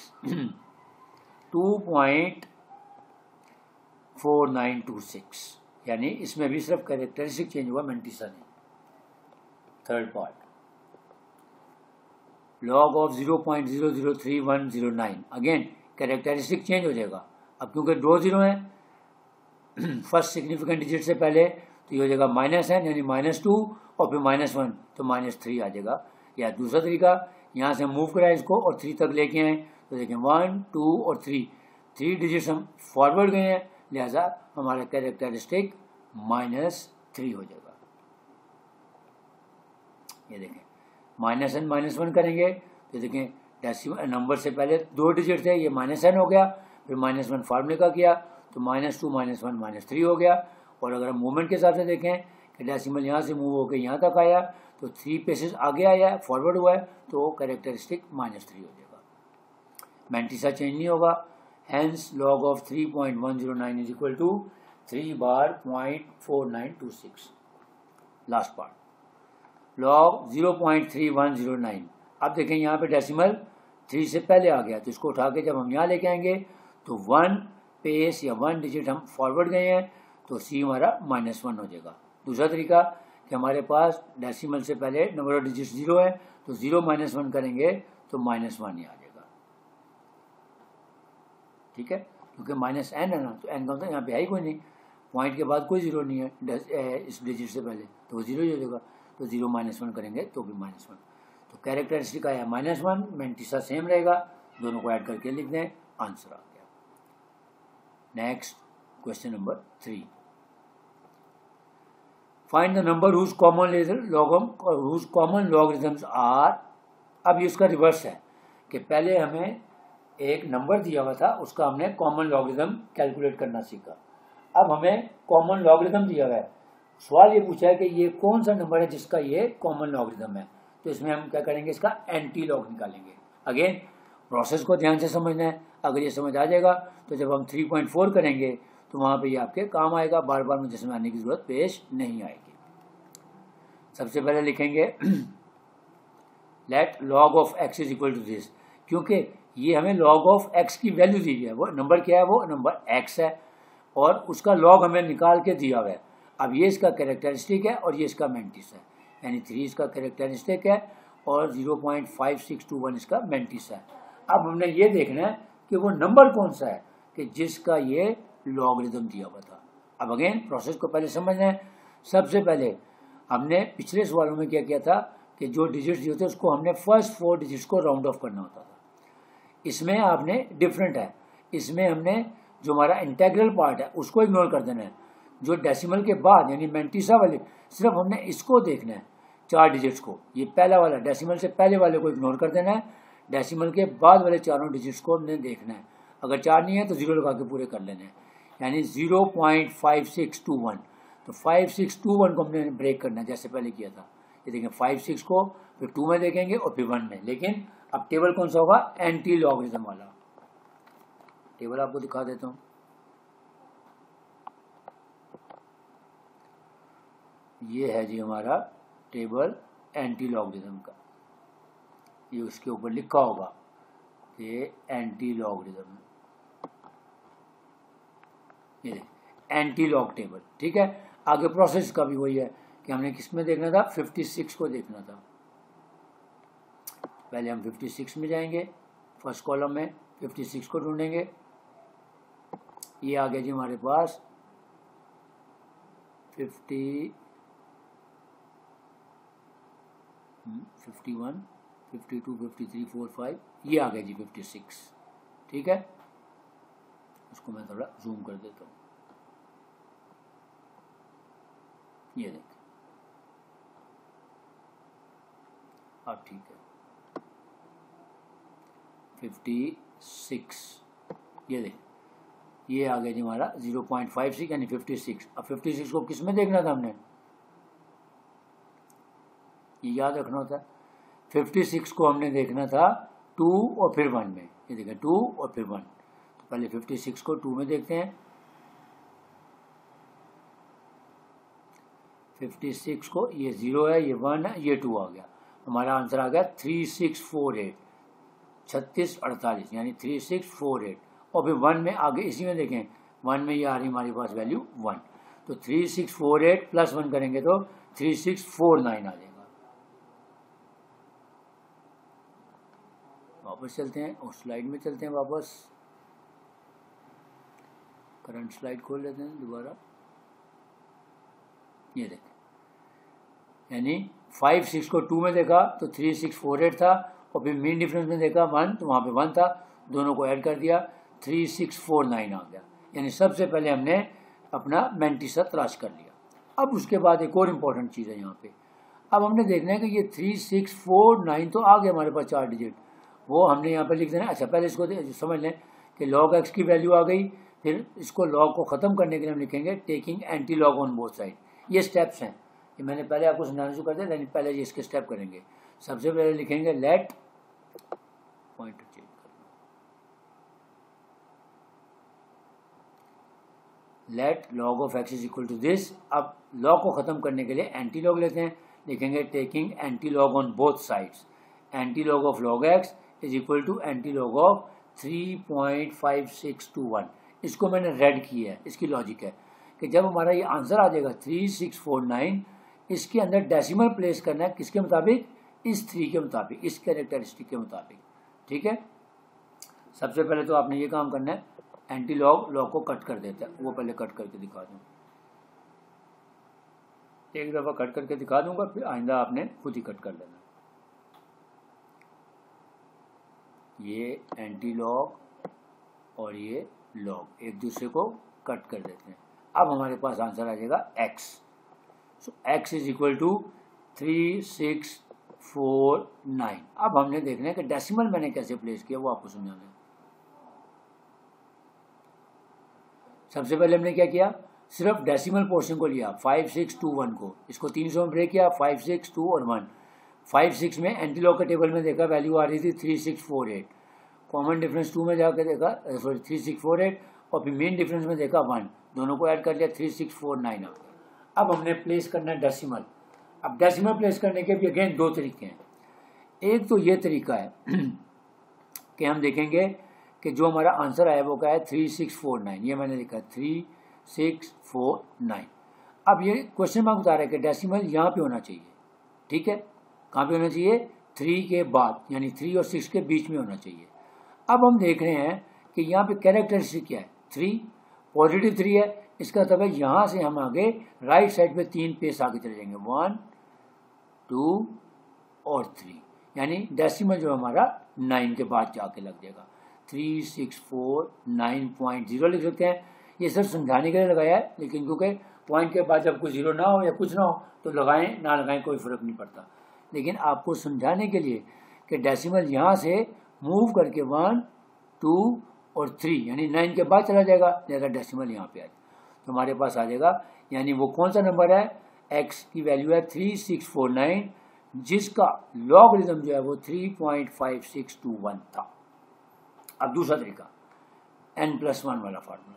two point four nine two six, यानी इसमें भी सिर्फ कैरेक्टरिस्टिक चेंज हुआ, मैंटिसा नहीं। Third part, log of zero point zero zero three one zero nine, again characteristic change हो जाएगा। अब क्योंकि दो जीरो है फर्स्ट सिग्निफिकेंट डिजिट से पहले, तो ये हो जाएगा माइनस एन यानी माइनस टू और फिर माइनस वन तो माइनस थ्री आ जाएगा। या दूसरा तरीका, यहाँ से मूव कराए इसको और थ्री तक लेके आए तो देखें वन टू और थ्री, थ्री डिजिट्स हम फॉरवर्ड गए हैं, लिहाजा हमारा कैरेक्टरिस्टिक माइनस थ्री हो जाएगा। ये देखें माइनस एन माइनस वन करेंगे तो देखें डेसिमल नंबर से पहले दो डिजिट थे, ये माइनस एन हो गया, फिर माइनस वन फार्मूले का किया तो minus two minus one minus three हो गया। और अगर हम मूवमेंट के हिसाब से देखें कि डेसिमल यहाँ से मूव होकर यहाँ तक आया तो थ्री पेसेस आगे आया है, फॉरवर्ड हुआ है, तो कैरेक्टरिस्टिक माइनस थ्री हो जाएगा, मैंटिसा चेंज नहीं होगा। Hence log of three point one zero nine is equal to three bar point four nine two six. Last part log zero point three one zero nine. अब देखें यहाँ पे decimal three से पहले आ गया, तो इसको उठा के जब हम यहाँ लेके आएंगे तो वन पेस या वन डिजिट हम फॉरवर्ड गए हैं तो सी हमारा माइनस वन हो जाएगा। दूसरा तरीका कि हमारे पास डेसिमल से पहले नंबर ऑफ डिजिट जीरो है तो जीरो माइनस वन करेंगे तो माइनस वन ही आ जाएगा, ठीक है, क्योंकि माइनस एन है ना, तो एन का मतलब यहाँ पे है ही कोई नहीं, पॉइंट के बाद कोई जीरो नहीं है इस डिजिट से पहले, तो वो जीरो ही हो जाएगा। तो जीरो माइनस वन करेंगे तो भी माइनस वन, तो कैरेक्टरिस्टिक आया माइनस वन, मैंटिसा सेम रहेगा, दोनों को ऐड करके लिख दें, आंसर आ गया। Next question number three, find the number whose common log whose common logarithms are. अब ये उसका रिवर्स है कि पहले हमें एक नंबर दिया हुआ था, उसका हमने कॉमन लॉगरिथम कैलकुलेट करना सीखा। अब हमें कॉमन लॉगरिथम दिया हुआ है, सवाल ये पूछा है कि ये कौन सा नंबर है जिसका ये कॉमन लॉगरिथम है, तो इसमें हम क्या करेंगे, इसका एंटी लॉग निकालेंगे। अगेन प्रोसेस को ध्यान से समझना है, अगर ये समझ आ जाएगा तो जब हम थ्री पॉइंट फोर करेंगे तो वहाँ पे ये आपके काम आएगा, बार बार मुझे इसमें आने की जरूरत पेश नहीं आएगी। सबसे पहले लिखेंगे let log of x is equal to this, क्योंकि ये हमें लॉग ऑफ एक्स की वैल्यू दी है, वो नंबर क्या है, वो नंबर एक्स है और उसका लॉग हमें निकाल के दिया हुआ है। अब ये इसका कैरेक्टरिस्टिक है और ये इसका मैंटिस है, यानी थ्री इसका कैरेक्टरिस्टिक है और zero point five six two one इसका मैंटिस है। अब हमने ये देखना है कि वो नंबर कौन सा है कि जिसका ये लॉगरिथम दिया हुआ था। अब अगेन प्रोसेस को पहले समझना है। सबसे पहले हमने पिछले सवालों में क्या किया था कि जो डिजिट्स दिए थे उसको हमने फर्स्ट फोर डिजिट्स को राउंड ऑफ करना होता था। इसमें आपने डिफरेंट है, इसमें हमने जो हमारा इंटेग्रल पार्ट है उसको इग्नोर कर देना है, जो डेसिमल के बाद यानी मैंटिसा वाले सिर्फ हमने इसको देखना है, चार डिजिट्स को, ये पहला वाला डेसिमल से पहले वाले को इग्नोर कर देना है, डेसिमल के बाद वाले चारों डिजिट्स को हमने देखना है। अगर चार नहीं है तो जीरो लगा के पूरे कर लेने हैं, यानी zero point five six two one, तो फाइव सिक्स टू वन को हमने ब्रेक करना है जैसे पहले किया था। ये देखें फाइव सिक्स को फिर टू में देखेंगे और फिर वन में, लेकिन अब टेबल कौन सा होगा, एंटी लॉगरिथम वाला। टेबल आपको दिखा देता हूँ, ये है जी हमारा टेबल एंटी लॉगरिथम का, ये उसके ऊपर लिखा होगा कि एंटी लॉगरिथम, ये एंटी लॉग टेबल, ठीक है। आगे प्रोसेस का भी वही है कि हमने किस में देखना था, फिफ्टी सिक्स को देखना था। पहले हम फिफ्टी सिक्स में जाएंगे, फर्स्ट कॉलम में फिफ्टी सिक्स को ढूंढेंगे, ये आ गया जी हमारे पास fifty fifty one fifty two fifty three four five, ये आ गया जी फिफ्टी सिक्स, ठीक है। उसको मैं थोड़ा जूम कर देता हूँ, ये देख, अब ठीक है फिफ्टी सिक्स, ये देख, ये आ गया जी हमारा जीरो पॉइंट फाइव सिक्स यानी फिफ्टी सिक्स। अब फिफ्टी सिक्स को किस में देखना था हमने, ये याद रखना होता है, फिफ्टी सिक्स को हमने देखना था टू और फिर वन में, ये देखें टू और फिर वन, तो पहले फिफ्टी सिक्स को टू में देखते हैं, फिफ्टी सिक्स को, ये जीरो है, ये वन है, ये टू आ गया, हमारा आंसर आ गया थ्री सिक्स फोर एट, छत्तीस अड़तालीस, यानी थ्री सिक्स फोर एट। और फिर वन में आगे इसी में देखें, वन में ये आ रही हमारे पास वैल्यू वन, तो three six four eight plus one करेंगे तो थ्री सिक्स फोर नाइन आ जाएगा। वापस चलते हैं और स्लाइड में चलते हैं, वापस करंट स्लाइड खोल लेते हैं दोबारा, ये देखें, यानी फाइव सिक्स को टू में देखा तो थ्री सिक्स फोर एट था, और फिर मीन डिफरेंस में देखा वन तो वहाँ पे वन था, दोनों को ऐड कर दिया, थ्री सिक्स फोर नाइन आ गया। यानी सबसे पहले हमने अपना मैंटिसा तलाश कर लिया। अब उसके बाद एक और इम्पॉर्टेंट चीज़ है यहाँ पे, अब हमने देखना है कि ये थ्री सिक्स फोर नाइन तो आ गया हमारे पास चार डिजिट, वो हमने यहाँ पर लिख देना। अच्छा पहले इसको समझ लें कि लॉग एक्स की वैल्यू आ गई, फिर इसको लॉग को ख़त्म करने के लिए हम लिखेंगे taking anti log on both side. ये स्टेप्स हैं, ये मैंने पहले आपको समझाना शुरू कर दिया, लेकिन पहले ये इसके स्टेप करेंगे। सबसे पहले लिखेंगे लेट पॉइंटर चेंज करना, let log of x is equal to this. अब लॉग को खत्म करने के लिए एंटी लॉग लेते हैं, लिखेंगे taking anti log on both sides, anti log of log x is equal to anti log of three point five six two one. इसको मैंने रेड किया है। इसकी लॉजिक है कि जब हमारा ये आंसर आ जाएगा थ्री सिक्स फोर नाइन, इसके अंदर डेसिमल प्लेस करना है किसके मुताबिक, इस थ्री के मुताबिक, इस कैरेक्टरिस्टिक के मुताबिक। ठीक है, सबसे पहले तो आपने ये काम करना है, एंटी लॉग लॉग को कट कर देता है, वो पहले कट करके दिखा दूँ, एक दफ़ा कट करके दिखा दूंगा, फिर आइंदा आपने खुद ही कट कर लेना। ये एंटी लॉग और ये लॉग एक दूसरे को कट कर देते हैं। अब हमारे पास आंसर आ जाएगा x। So x is equal to three six four nine. अब हमने देखना है कि डेसिमल मैंने कैसे प्लेस किया, वो आपको समझाना है। सबसे पहले हमने क्या किया, सिर्फ डेसिमल पोर्शन को लिया, फाइव सिक्स टू वन को, इसको तीन सौ में ब्रेक किया, फाइव सिक्स टू और वन। फाइव सिक्स में एंटी लॉग के टेबल में देखा वैल्यू आ रही थी three six four eight, common difference two में जाकर देखा sorry three six four eight, और फिर मेन डिफरेंस में देखा वन, दोनों को ऐड कर लिया, थ्री सिक्स फोर नाइन आ गया। अब हमने प्लेस करना है डेसिमल। अब डेसिमल प्लेस करने के भी अगेन दो तरीके हैं। एक तो ये तरीका है कि हम देखेंगे कि जो हमारा आंसर आया वो क्या है, थ्री सिक्स फोर नाइन, ये मैंने लिखा थ्री सिक्स फोर नाइन। अब ये क्वेश्चन मार्क बता रहा है कि डेसिमल यहाँ पे होना चाहिए। ठीक है, कहाँ पे होना चाहिए, थ्री के बाद, यानी थ्री और सिक्स के बीच में होना चाहिए। अब हम देख रहे हैं कि यहाँ पे कैरेक्टरिस्टिक क्या है, थ्री, पॉजिटिव थ्री है, इसका मतलब है यहाँ से हम आगे राइट साइड पे तीन पेस आगे चले जाएंगे, वन टू और थ्री, यानी डेसिमल जो हमारा नाइन के बाद जाके लग जाएगा। Three six four nine point zero लिख सकते हैं, ये सिर्फ समझाने के लिए लगाया है, लेकिन क्योंकि पॉइंट के बाद जब कोई जीरो ना हो या कुछ ना हो तो लगाएं ना लगाएं कोई फर्क नहीं पड़ता, लेकिन आपको समझाने के लिए कि डेसिमल यहाँ से मूव करके वन टू और थ्री यानी नाइन के बाद चला जाएगा, लिहाजा डेसिमल यहाँ पे आ जाए तो हमारे पास आ जाएगा, यानी वो कौन सा नंबर है, एक्स की वैल्यू है थ्री सिक्स फोर नाइन, जिसका लॉगरिथम जो है वो three point five six two one था। अब दूसरा तरीका, एन प्लस वन वाला फार्मूला,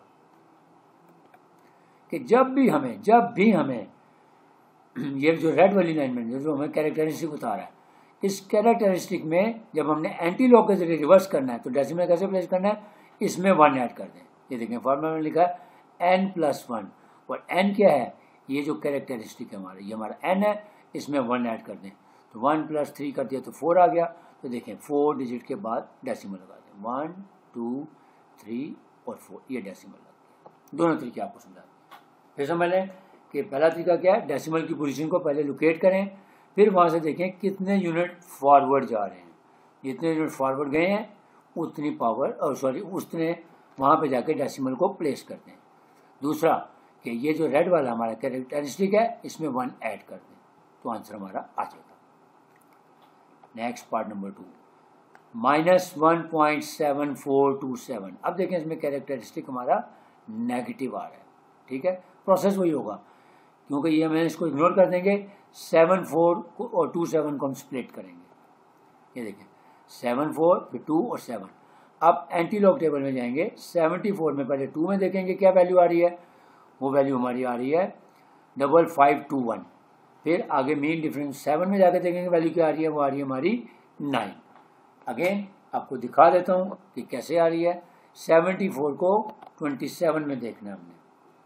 कि जब भी हमें जब भी हमें ये जो रेड वाली लाइन में जो हमें कैरेक्टरिस्टिक बता रहा है, इस कैरेक्टरिस्टिक में जब हमने एंटी लॉग के जरिए रिवर्स करना है तो डेसिमल कैसे प्लेस करना है, इसमें वन ऐड कर दें। ये देखें फार्मूला में लिखा है एन प्लस वन, और एन क्या है, ये जो कैरेक्टरिस्टिक है हमारा, ये हमारा एन है, इसमें वन ऐड कर दें तो वन प्लस थ्री कर दिया तो फोर आ गया। तो देखें फोर डिजिट के बाद डेसिमल लगा दें, वन टू थ्री और फोर, ये डेसिमल लग गया। दोनों तरीके आपको समझा दें। फिर समझ लें कि पहला तरीका क्या है, डेसिमल की पोजीशन को पहले लोकेट करें, फिर वहाँ से देखें कितने यूनिट फॉरवर्ड जा रहे हैं, जितने यूनिट फॉरवर्ड गए हैं उतनी पावर और सॉरी उतने वहाँ पे जाके डेसिमल को प्लेस करते हैं। दूसरा कि ये जो रेड वाला हमारा कैरेक्टरिस्टिक है इसमें वन ऐड कर दें तो आंसर हमारा आ जाएगा। Next part number two, minus one point seven four two seven. अब देखें इसमें कैरेक्टरिस्टिक हमारा नेगेटिव आ रहा है। ठीक है, प्रोसेस वही होगा क्योंकि ये हम इसको इग्नोर कर देंगे, सेवन फोर को और टू सेवन को हम स्प्लिट करेंगे। ये देखें सेवन फोर फिर टू और सेवन। अब एंटी लॉग टेबल में जाएंगे, सेवेंटी फोर में पहले टू में देखेंगे क्या वैल्यू आ रही है, वो वैल्यू हमारी आ रही है डबल फाइव टू वन। फिर आगे मेन डिफरेंस सेवन में जाकर देखेंगे वैल्यू क्या आ रही है, वो आ रही है हमारी नाइन। अगेन आपको दिखा देता हूँ कि कैसे आ रही है, सेवेंटी फोर को ट्वेंटी सेवन में देखना है हमने,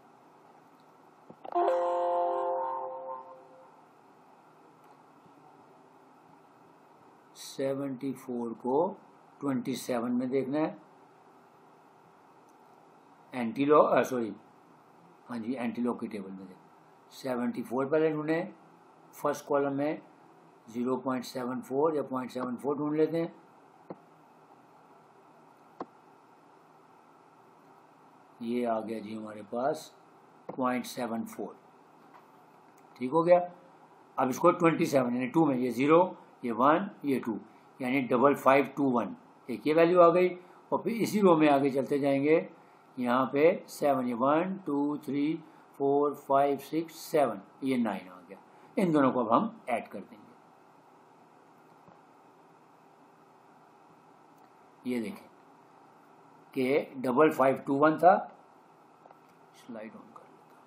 सेवेंटी फोर को ट्वेंटी सेवन में देखना है, एंटी लॉग सॉरी हाँ जी एंटी लॉग की टेबल में देखें, सेवेंटी फोर पहले ढूंढे, फर्स्ट कॉलम में ज़ीरो पॉइंट सेवन फोर या पॉइंट सेवन फोर ढूंढ लेते हैं, ये आ गया जी हमारे पास पॉइंट सेवन फोर। ठीक हो गया। अब इसको ट्वेंटी सेवन यानी टू में, ये ज़ीरो ये वन ये टू यानी डबल फाइव टू वन, एक ये वैल्यू आ गई। और फिर इसी रो में आगे चलते जाएंगे, यहाँ पे सेवन, ये one two three four five six seven, ये नाइन आ गया। इन दोनों को अब हम ऐड कर देंगे। ये देखें कि डबल फाइव टू वन था, स्लाइड ऑन कर लेता।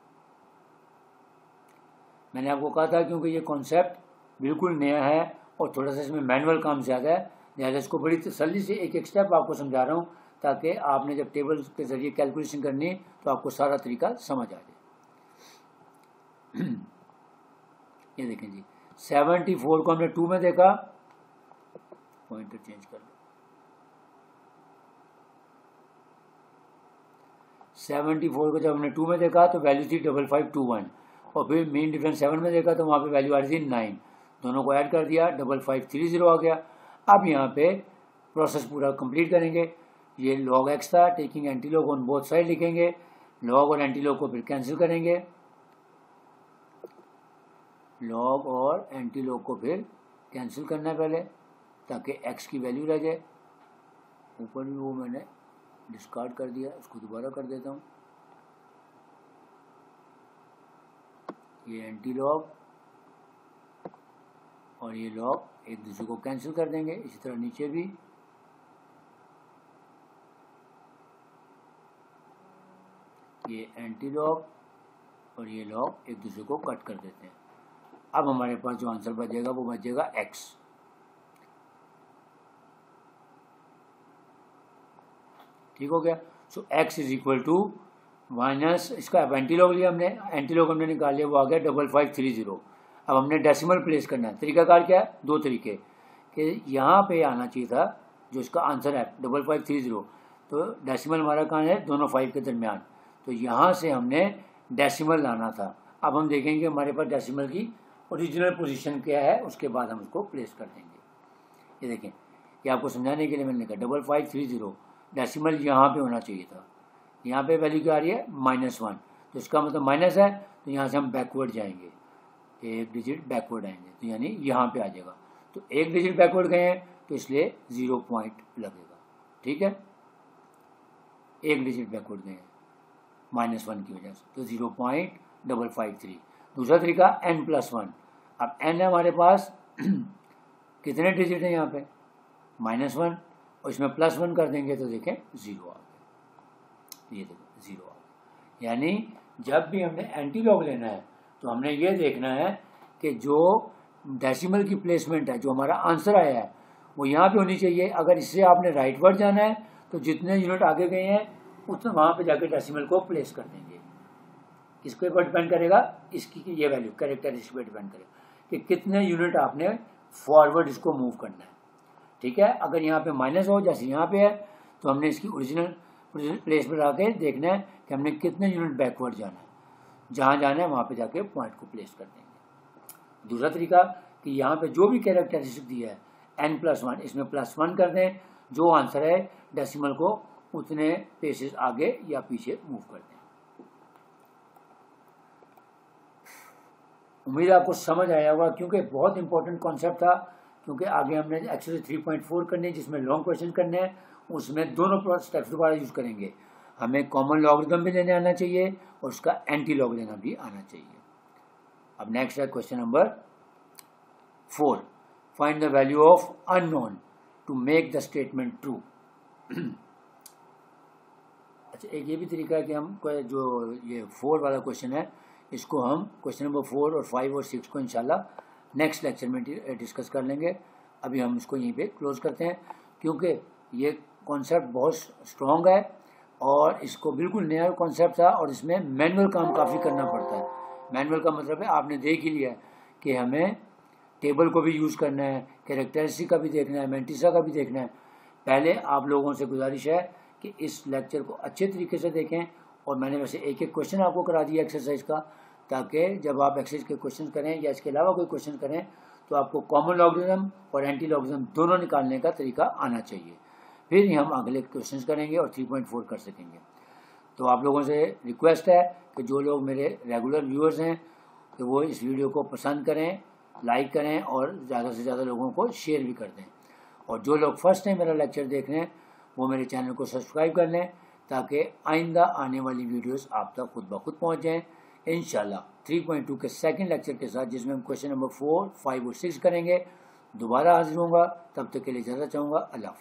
मैंने आपको कहा था क्योंकि ये कॉन्सेप्ट बिल्कुल नया है और थोड़ा सा इसमें मैनुअल काम ज़्यादा है, लिहाजा इसको बड़ी तसल्ली से एक एक स्टेप आपको समझा रहा हूँ ताकि आपने जब टेबल के जरिए कैलकुलेशन करनी तो आपको सारा तरीका समझ आ जाए। ये देखें जी, सेवेंटी फोर को हमने टू में देखा, पॉइंटर चेंज कर लो, सेवेंटी फोर को जब हमने टू में देखा तो वैल्यू थी डबल फाइव टू वन, और फिर मेन डिफरेंस सेवन में देखा तो वहाँ पे वैल्यू आ रही थी नाइन, दोनों को ऐड कर दिया, डबल फाइव थ्री जीरो आ गया। अब यहाँ पे प्रोसेस पूरा कंप्लीट करेंगे। ये लॉग एक्स था, taking anti log on both side लिखेंगे, लॉग और एंटी लॉग को फिर कैंसिल करेंगे, लॉग और एंटी लॉग को फिर कैंसिल करना है पहले ताकि एक्स की वैल्यू रह जाए। ऊपर भी वो मैंने डिस्कार्ड कर दिया, उसको दोबारा कर देता हूँ। ये एंटी लॉग और ये लॉग एक दूसरे को कैंसिल कर देंगे। इसी तरह नीचे भी ये एंटी लॉग और ये लॉग एक दूसरे को कट कर देते हैं। अब हमारे पास जो आंसर बचेगा वो बचेगा एक्स। ठीक हो गया। So x is equal to minus, इसका अब एंटी लॉग लिया हमने, एंटी लॉग हमने निकाल लिया, वो आ गया डबल फाइव थ्री जीरो। अब हमने डेसिमल प्लेस करना है। तरीकाकार क्या है, दो तरीके कि यहाँ पे आना चाहिए था जो इसका आंसर है डबल फाइव थ्री जीरो, तो डेसिमल हमारा कहाँ है, दोनों फाइव के दरमियान, तो यहाँ से हमने डेसिमल लाना था। अब हम देखेंगे हमारे पास डेसिमल की ओरिजिनल पोजीशन क्या है, उसके बाद हम उसको प्लेस कर देंगे। ये देखें, ये आपको समझाने के लिए मैंने लिखा double five three zero, decimal यहाँ पे होना चाहिए था। यहाँ पे वैल्यू क्या आ रही है, माइनस वन, तो इसका मतलब माइनस है, तो यहाँ से हम बैकवर्ड जाएंगे, एक डिजिट बैकवर्ड आएंगे, तो यानी यहाँ पे आ जाएगा। तो एक डिजिट बैकवर्ड गए हैं तो इसलिए जीरो पॉइंट लगेगा। ठीक है, एक डिजिट बैकवर्ड गए हैं माइनस वन की वजह से, तो zero point double five three. दूसरा तरीका एन प्लस वन। अब एन है हमारे पास कितने डिजिट है यहाँ पे, माइनस वन, और इसमें प्लस वन कर देंगे तो देखें जीरो आ गया। ये देखो जीरो आ गया। यानी जब भी हमने एंटी लॉग लेना है तो हमने ये देखना है कि जो डेसिमल की प्लेसमेंट है, जो हमारा आंसर आया है, वो यहाँ पे होनी चाहिए। अगर इससे आपने राइट वर्ड जाना है तो जितने यूनिट आगे गए हैं उतना वहाँ पे जाके डेसिमल को प्लेस कर देंगे। किसके ऊपर डिपेंड करेगा, इसकी ये वैल्यू कैरेक्टरिस्टिक पे डिपेंड करेगा कि कितने यूनिट आपने फॉरवर्ड इसको मूव करना है। ठीक है, अगर यहाँ पे माइनस हो जैसे यहाँ पे है तो हमने इसकी ओरिजिनल प्लेस पर आके देखना है कि हमने कितने यूनिट बैकवर्ड जाना है, जहाँ जाना है वहाँ पे जाके पॉइंट को प्लेस कर देंगे। दूसरा तरीका कि यहाँ पे जो भी कैरेक्टरिस्टिक दिया है एन प्लस वन, इसमें प्लस वन कर दें, जो आंसर है डेसिमल को उतने पेसेस आगे या पीछे मूव कर दें। उम्मीद आपको समझ आया होगा, क्योंकि बहुत इंपॉर्टेंट कॉन्सेप्ट था, क्योंकि आगे हमने एक्सरसाइज थ्री पॉइंट फोर करनी है जिसमें लॉन्ग क्वेश्चन करने हैं, उसमें दोनों स्टेप्स दोबारा यूज करेंगे। हमें कॉमन लॉगरिथम भी लेने आना चाहिए और उसका एंटी लॉग लेना भी आना चाहिए। अब नेक्स्ट है question number four, find the value of unknown to make the statement true. अच्छा, एक ये भी तरीका है कि हम जो ये फोर वाला क्वेश्चन है इसको हम क्वेश्चन नंबर फोर और फाइव और सिक्स को इंशाल्लाह नेक्स्ट लेक्चर में डिस्कस कर लेंगे। अभी हम इसको यहीं पे क्लोज करते हैं, क्योंकि ये कॉन्सेप्ट बहुत स्ट्रॉन्ग है और इसको बिल्कुल नया कॉन्सेप्ट था और इसमें मैनुअल काम काफ़ी करना पड़ता है। मैनुअल का मतलब है आपने देख ही लिया कि हमें टेबल को भी यूज़ करना है, कैरेक्टरिस्टिक का भी देखना है, मैंटिसा का भी देखना है। पहले आप लोगों से गुजारिश है कि इस लेक्चर को अच्छे तरीके से देखें, और मैंने वैसे एक एक क्वेश्चन आपको करा दिया एक्सरसाइज का, ताकि जब आप एक्सरसाइज के क्वेश्चन करें या इसके अलावा कोई क्वेश्चन करें तो आपको कॉमन लॉगरिथम और एंटी लॉगरिथम दोनों निकालने का तरीका आना चाहिए। फिर ही हम अगले क्वेश्चंस करेंगे और थ्री पॉइंट फोर कर सकेंगे। तो आप लोगों से रिक्वेस्ट है कि जो लोग मेरे रेगुलर व्यूअर्स हैं तो वो इस वीडियो को पसंद करें, लाइक करें और ज़्यादा से ज़्यादा लोगों को शेयर भी कर दें। और जो लोग फर्स्ट टाइम मेरा लेक्चर देख रहे हैं वो मेरे चैनल को सब्सक्राइब कर लें ताकि आइंदा आने वाली वीडियोस आप तक खुद ब खुद पहुँच जाएँ इंशाल्लाह। थ्री पॉइंट टू के सेकंड लेक्चर के साथ, जिसमें हम क्वेश्चन नंबर फोर फाइव और सिक्स करेंगे। दोबारा हाजिर होऊंगा, तब तक के लिए इजाज़त चाहूँगा। अल्लाह हाफ़िज़।